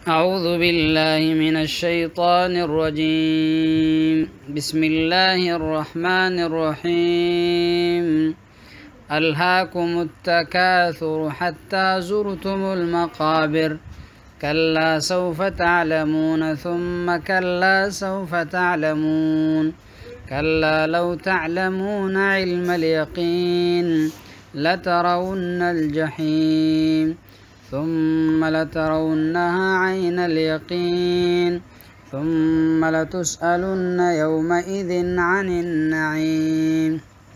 أعوذ بالله من الشيطان الرجيم. بسم الله الرحمن الرحيم. ألهاكم التكاثر حتى زرتم المقابر كلا سوف تعلمون ثم كلا سوف تعلمون كلا لو تعلمون علم اليقين لترون الجحيم ثم لترونها عين اليقين ثم لتسألن يومئذ عن النعيم.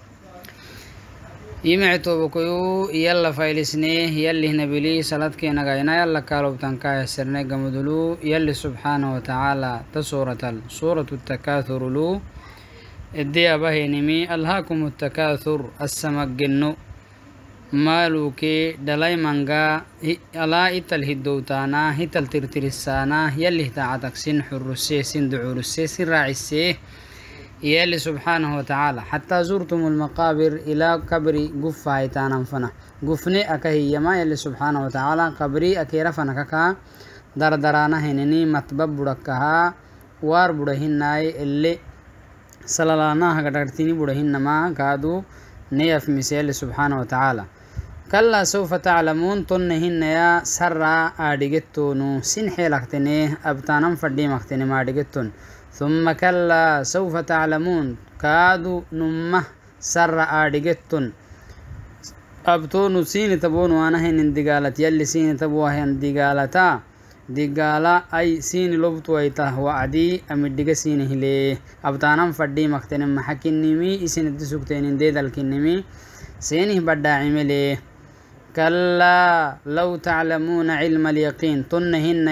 يمعتو بكيو يلا فايلسنيه يلي نبلي صلاة كينا غاينا يلا كالو بتنكا يسرني قمدلو يلي سبحانه وتعالى سورة التكاثر له الديا بهينمي ألهاكم التكاثر السمجنو مالوكي دلاي منغا الا اتل هدوتانا هتل ترترسانا يلي تعتك سن حرسي سن دعورسي سن راعسي يلي سبحانه وتعالى حتى زرتم المقابر الى قبري قفا ايتانا فنا قفني اكهي يما يلي سبحانه وتعالى قبري اكيرا فنككا دردرانا هنني مطبب بدكها وار بدهناي اللي سلالانا هغدرتيني بدهنما كادو نيف مسيل سبحانه وتعالى كلا سوف تعلمون تنهن يا سرى آدقتونو سن حيلقتني أبتانم فردي مقتني ما آدقتون ثم كلا سوف تعلمون كادو نمه سرى آدقتون أبتونو سين تبون وانا هن اندقالت يلي سين تبوها اندقالتا دقالا أي سين لبتو ايته وعدي أمدق سين هليه أبتانم فردي مقتني محكنمي اسن الدسوكتين انديد الكنمي سينه بدا عمليه كلا لو تعلمون علم اليقين تنهن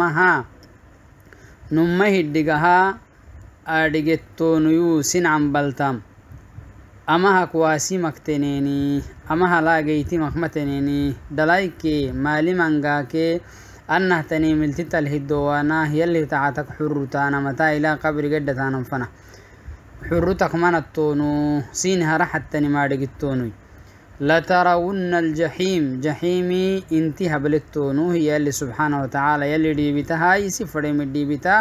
نمه الدقها أدقتون يوسن عن بلتام أمها كواسي مكتنيني أمها لاقيتي مكمتنيني دلايكي مالي منغاكي أنه تني ملتت الهدوانا يلي تعاتك حرتانا متى إلى قبر قدتانا فنا حرتك منتونو سينها رحتني ما دقتونو لترون الجحيم جحيمي انتها بلتونو هي اللي سبحانه وتعالى يلي ديبتها يسفري من ديبتا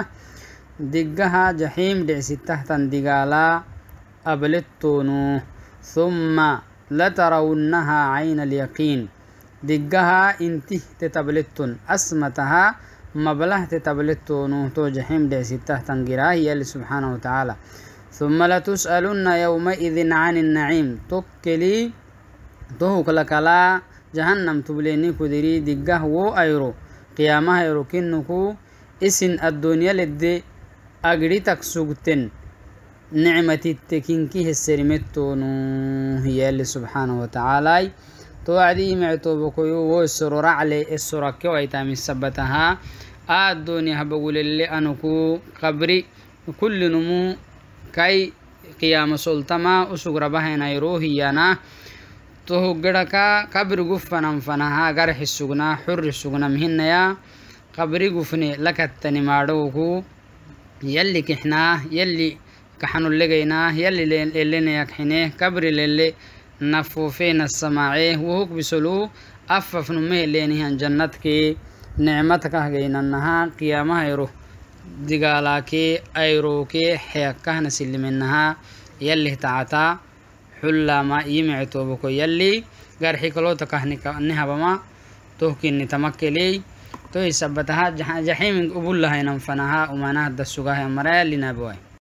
دقها جحيم دعسته تندقالا أبلتونو ثم لترونها عين اليقين دقها انته تتبلتون أسمتها مبله تتبلتونو تو جحيم دعسته تنقرا هي اللي سبحانه وتعالى ثم لتسألن يومئذ عن النعيم تكلي توك لكلا جهنم تبليني كدري دقه و ايرو قيامه ايرو كنكو اسن الدنيا لدي اغريتك سوغتن نعمتي تكينكي السرمتونو هي اللي سبحانه وتعالى توعدي معتو بكيو وسرور علي السركه ويتامي سبتها الدنيا بقول اللي انكو قبري كل نمو كاي قيام سلطما اسغر بهنا يروهيانا تو غدكا قبر غفنا فنها غرح السغنا حر السغنا مهنيا قبر غفني لكتني مادوكو يلي كحنا يلي كحنو لغينا يلي لنا يكحنه قبر للي نفوفين السماعي وهوك بسلو اففن مه لينهن جنتك نعمتك هغيننها قيامها يرو دغالاكي ايروكي حيكه نسلمنها يلي تعتا حلا ما يمعتو بكو يلي غرحي كلو تكهنك نهبما توكين تمكلي تو يثبتها جحيم قبول لها ينفنها ومنها الدسوغها مرا لنا بوي